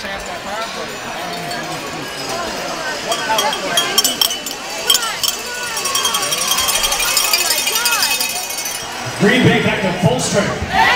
just half that power play. What power play? Green Bay back to full strength.